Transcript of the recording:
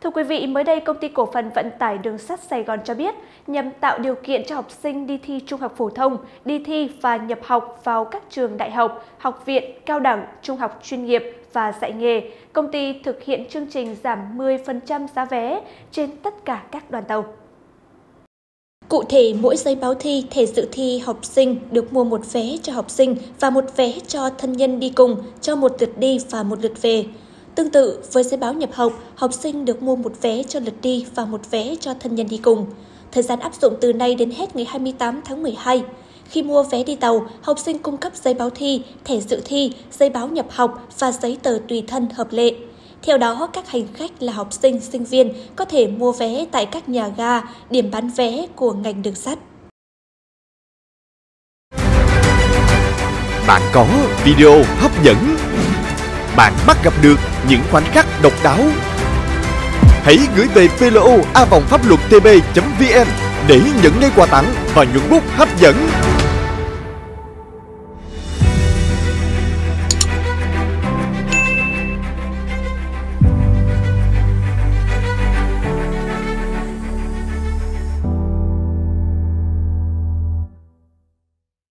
Thưa quý vị, mới đây Công ty Cổ phần Vận tải Đường sắt Sài Gòn cho biết, nhằm tạo điều kiện cho học sinh đi thi trung học phổ thông, đi thi và nhập học vào các trường đại học, học viện, cao đẳng, trung học chuyên nghiệp và dạy nghề, công ty thực hiện chương trình giảm 10% giá vé trên tất cả các đoàn tàu. Cụ thể, mỗi giấy báo thi, thẻ dự thi học sinh được mua một vé cho học sinh và một vé cho thân nhân đi cùng cho một lượt đi và một lượt về. Tương tự, với giấy báo nhập học, học sinh được mua một vé cho lượt đi và một vé cho thân nhân đi cùng. Thời gian áp dụng từ nay đến hết ngày 28 tháng 12. Khi mua vé đi tàu, học sinh cung cấp giấy báo thi, thẻ dự thi, giấy báo nhập học và giấy tờ tùy thân hợp lệ. Theo đó, các hành khách là học sinh, sinh viên có thể mua vé tại các nhà ga, điểm bán vé của ngành đường sắt. Bạn có video hấp dẫn. Bạn bắt gặp được những khoảnh khắc độc đáo. Hãy gửi về plo@pháp luật tb.vn để nhận ngay quà tặng và nhuận bút hấp dẫn.